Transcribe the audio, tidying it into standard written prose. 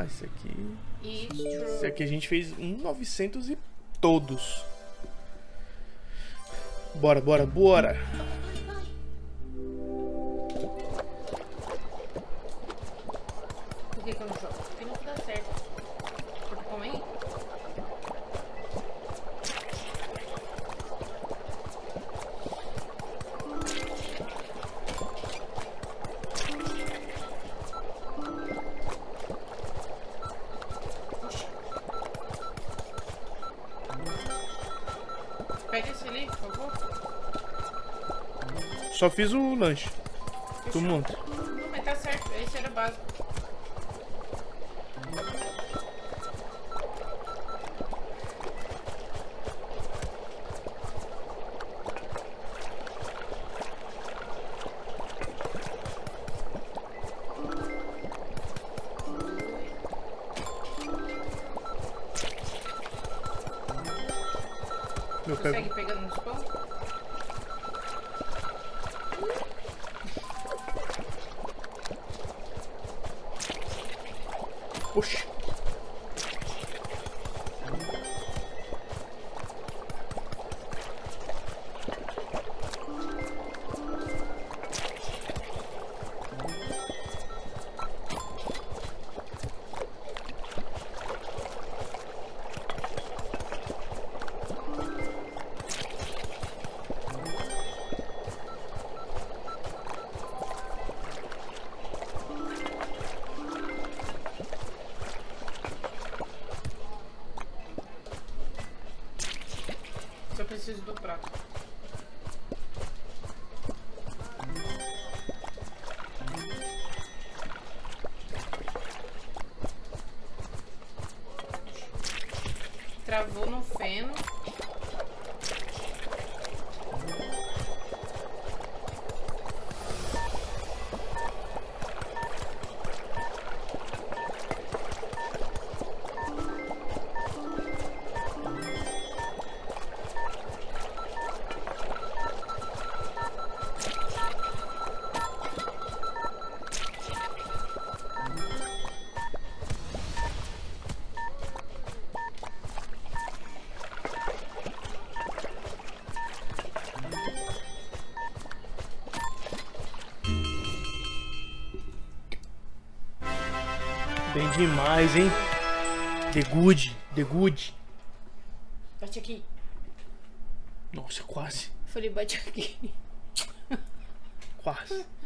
Ah, esse aqui... It's true. Esse aqui a gente fez 1900 e todos. Bora, bora, bora. Por que que eu não jogo? Porque não dá certo. Porque como aí? Pega esse ali, por favor. Só fiz o lanche. Tu Fechou. monta. Não, mas tá certo. Esse era básico. Eu Consegue pego. pegar nos pão? Oxi. Só preciso do prato. Travou no feno. Bem demais, hein? The good, the good. Bate aqui. Nossa, quase. Falei, bate aqui. Quase.